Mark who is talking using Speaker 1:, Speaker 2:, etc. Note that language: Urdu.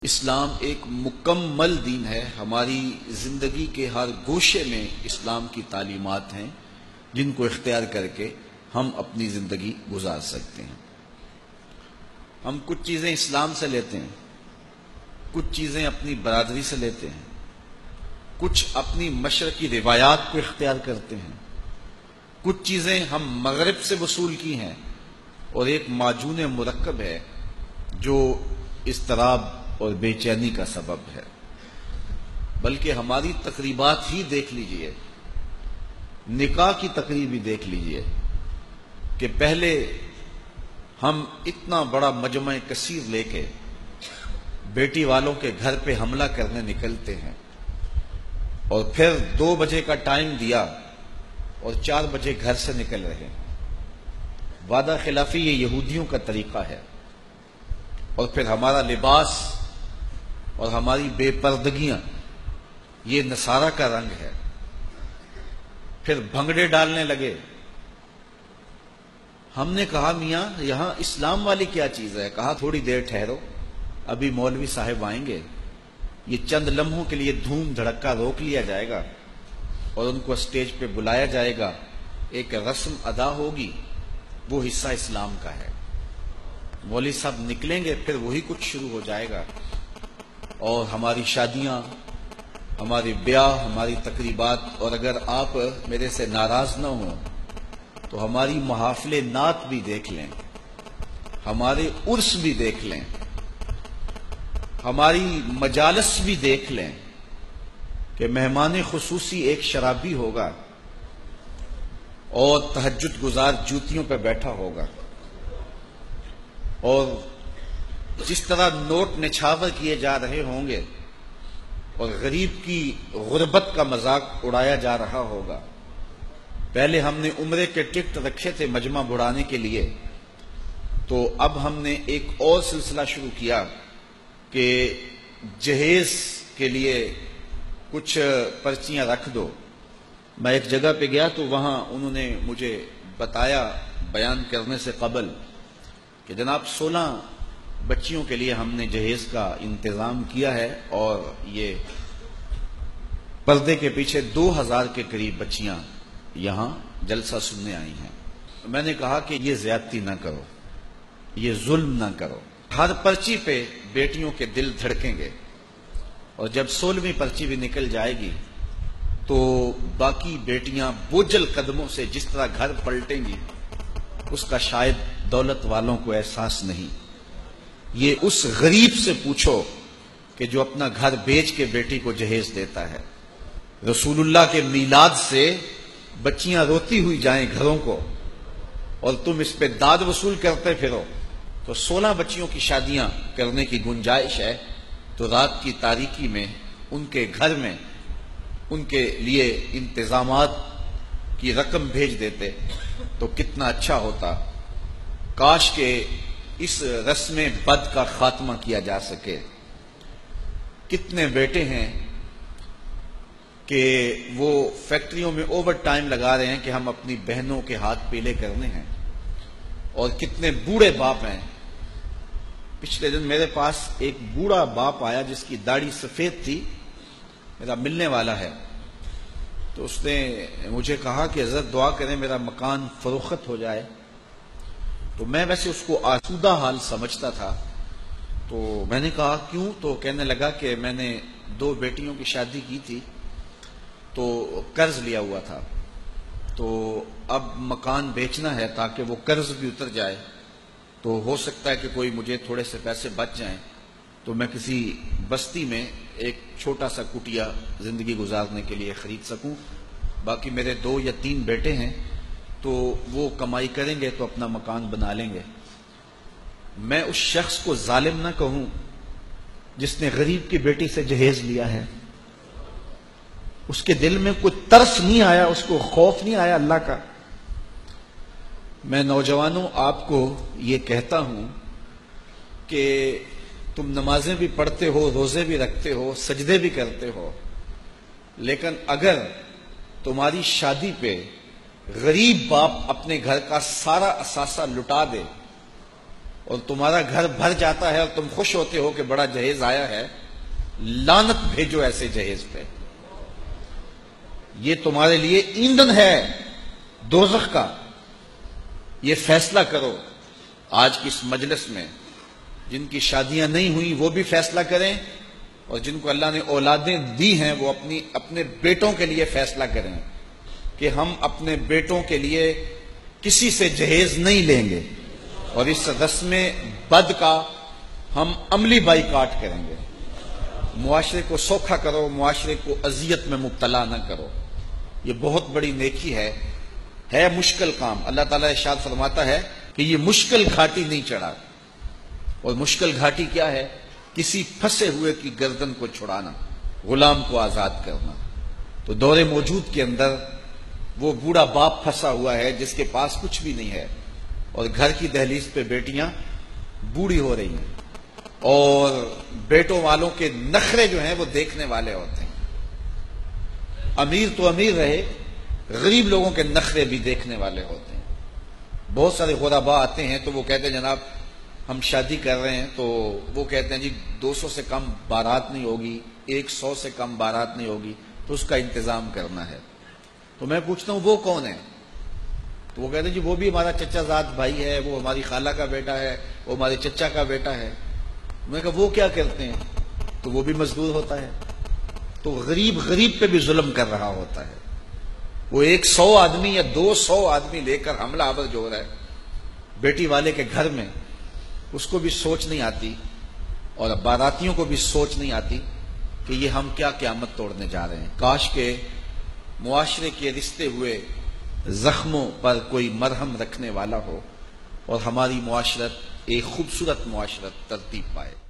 Speaker 1: اسلام ایک مکمل دین ہے. ہماری زندگی کے ہر گوشے میں اسلام کی تعلیمات ہیں جن کو اختیار کر کے ہم اپنی زندگی گزار سکتے ہیں. ہم کچھ چیزیں اسلام سے لیتے ہیں، کچھ چیزیں اپنی برادری سے لیتے ہیں، کچھ اپنی مشرقی روایات کو اختیار کرتے ہیں، کچھ چیزیں ہم مغرب سے وصول کی ہیں، اور ایک معجون مرکب ہے جو اضطراب اور بے چینی کا سبب ہے. بلکہ ہماری تقریبات ہی دیکھ لیجئے، نکاح کی تقریب ہی دیکھ لیجئے کہ پہلے ہم اتنا بڑا مجمع کثیر لے کے بیٹی والوں کے گھر پہ حملہ کرنے نکلتے ہیں، اور پھر 2 بجے کا ٹائم دیا اور 4 بجے گھر سے نکل رہے ہیں. وعدہ خلافی یہ یہودیوں کا طریقہ ہے. اور پھر ہمارا لباس اور ہماری بے پردگیاں یہ نصارہ کا رنگ ہے. پھر بھنگڑے ڈالنے لگے. ہم نے کہا میاں یہاں اسلام والی کیا چیز ہے؟ کہا تھوڑی دیر ٹھہرو، ابھی مولوی صاحب آئیں گے، یہ چند لمحوں کے لیے دھوم دھڑکا روک لیا جائے گا اور ان کو اسٹیج پہ بلایا جائے گا، ایک رسم ادا ہوگی، وہ حصہ اسلام کا ہے. مولوی صاحب نکلیں گے، پھر وہی کچھ شروع ہو جائے گا. اور ہماری شادیاں، ہماری بیاہ، ہماری تقریبات، اور اگر آپ میرے سے ناراض نہ ہوں تو ہماری محافل نعت بھی دیکھ لیں، ہمارے عرس بھی دیکھ لیں، ہماری مجالس بھی دیکھ لیں کہ مہمان خصوصی ایک شرابی ہوگا اور تہجد گزار جوتیوں پہ بیٹھا ہوگا، اور جس طرح نوٹ نچھاور کیے جا رہے ہوں گے اور غریب کی غربت کا مذاق اڑایا جا رہا ہوگا. پہلے ہم نے عمرے کے ٹکٹ رکھے تھے مجمع بڑھانے کے لیے، تو اب ہم نے ایک اور سلسلہ شروع کیا کہ جہیز کے لیے کچھ پرچیاں رکھ دو. میں ایک جگہ پہ گیا تو وہاں انہوں نے مجھے بتایا بیان کرنے سے قبل کہ جناب 16 بچیوں کے لیے ہم نے جہیز کا انتظام کیا ہے، اور یہ پردے کے پیچھے 2000 کے قریب بچیاں یہاں جلسہ سننے آئی ہیں. میں نے کہا کہ یہ زیادتی نہ کرو، یہ ظلم نہ کرو. ہر پرچی پہ بیٹیوں کے دل دھڑکیں گے، اور جب 16ویں پرچی بھی نکل جائے گی تو باقی بیٹیاں بوجھل قدموں سے جس طرح گھر پلٹیں گی اس کا شاید دولت والوں کو احساس نہیں. یہ اس غریب سے پوچھو کہ جو اپنا گھر بیچ کے بیٹی کو جہیز دیتا ہے. رسول اللہ کے میلاد سے بچیاں روتی ہوئی جائیں گھروں کو، اور تم اس پہ داد وصول کرتے پھرو. تو 16 بچیوں کی شادیاں کرنے کی گنجائش ہے، تو رات کی تاریکی میں ان کے گھر میں ان کے لیے انتظامات کی رقم بھیج دیتے تو کتنا اچھا ہوتا. کاش کہ اس رسم بد کا خاتمہ کیا جا سکے. کتنے بیٹے ہیں کہ وہ فیکٹریوں میں اوور ٹائم لگا رہے ہیں کہ ہم اپنی بہنوں کے ہاتھ پیلے کرنے ہیں، اور کتنے بوڑھے باپ ہیں. پچھلے دن میرے پاس ایک بوڑھا باپ آیا جس کی داڑھی سفید تھی، میرا ملنے والا ہے. تو اس نے مجھے کہا کہ حضرت دعا کریں میرا مکان فروخت ہو جائے. تو میں ویسے اس کو آسودہ حال سمجھتا تھا، تو میں نے کہا کیوں؟ تو کہنے لگا کہ میں نے 2 بیٹیوں کی شادی کی تھی تو قرض لیا ہوا تھا، تو اب مکان بیچنا ہے تاکہ وہ قرض بھی اتر جائے، تو ہو سکتا ہے کہ کوئی مجھے تھوڑے سے پیسے بچ جائیں تو میں کسی بستی میں ایک چھوٹا سا کٹیا زندگی گزارنے کے لیے خرید سکوں. باقی میرے 2 یا 3 بیٹے ہیں تو وہ کمائی کریں گے تو اپنا مکان بنا لیں گے. میں اس شخص کو ظالم نہ کہوں جس نے غریب کی بیٹی سے جہیز لیا ہے. اس کے دل میں کوئی ترس نہیں آیا، اس کو خوف نہیں آیا اللہ کا. میں نوجوانوں آپ کو یہ کہتا ہوں کہ تم نمازیں بھی پڑھتے ہو، روزے بھی رکھتے ہو، سجدے بھی کرتے ہو، لیکن اگر تمہاری شادی پہ غریب باپ اپنے گھر کا سارا اثاثہ لٹا دے اور تمہارا گھر بھر جاتا ہے اور تم خوش ہوتے ہو کہ بڑا جہیز آیا ہے، لعنت بھیجو ایسے جہیز پہ۔ یہ تمہارے لیے ایندھن ہے دوزخ کا۔ یہ فیصلہ کرو آج کی اس مجلس میں، جن کی شادیاں نہیں ہوئی وہ بھی فیصلہ کریں، اور جن کو اللہ نے اولادیں دی ہیں وہ اپنے بیٹوں کے لیے فیصلہ کریں کہ ہم اپنے بیٹوں کے لیے کسی سے جہیز نہیں لیں گے، اور اس رسم بد کا ہم عملی بائیکاٹ کریں گے۔ معاشرے کو سوکھا کرو، معاشرے کو اذیت میں مبتلا نہ کرو۔ یہ بہت بڑی نیکی ہے مشکل کام۔ اللہ تعالیٰ ارشاد فرماتا ہے کہ یہ مشکل گھاٹی نہیں چڑھا، اور مشکل گھاٹی کیا ہے؟ کسی پھنسے ہوئے کی گردن کو چھڑانا، غلام کو آزاد کرنا۔ تو دور موجود کے اندر وہ بوڑھا باپ پھنسا ہوا ہے جس کے پاس کچھ بھی نہیں ہے، اور گھر کی دہلیز پہ بیٹیاں بوڑھی ہو رہی ہیں، اور بیٹوں والوں کے نخرے جو ہیں وہ دیکھنے والے ہوتے ہیں۔ امیر تو امیر رہے، غریب لوگوں کے نخرے بھی دیکھنے والے ہوتے ہیں۔ بہت سارے غرباء آتے ہیں تو وہ کہتے ہیں جناب ہم شادی کر رہے ہیں، تو وہ کہتے ہیں جی 200 سے کم بارات نہیں ہوگی، 100 سے کم بارات نہیں ہوگی، تو اس کا انتظام کرنا ہے۔ تو میں پوچھتا ہوں وہ کون ہے؟ تو وہ کہتے ہیں جی وہ بھی ہمارا چچا زاد بھائی ہے، وہ ہماری خالہ کا بیٹا ہے، وہ ہمارے چچا کا بیٹا ہے۔ میں کہا وہ کیا کرتے ہیں؟ تو وہ بھی مزدور ہوتا ہے۔ تو غریب پہ بھی ظلم کر رہا ہوتا ہے۔ وہ 100 آدمی یا 200 آدمی لے کر حملہ آور جو ہو رہا ہے بیٹی والے کے گھر میں، اس کو بھی سوچ نہیں آتی، اور باراتیوں کو بھی سوچ نہیں آتی کہ یہ ہم کیا قیامت توڑنے جا رہے ہیں۔ کاش کہ معاشرے کے رشتے ہوئے زخموں پر کوئی مرہم رکھنے والا ہو، اور ہماری معاشرت ایک خوبصورت معاشرت ترتیب پائے۔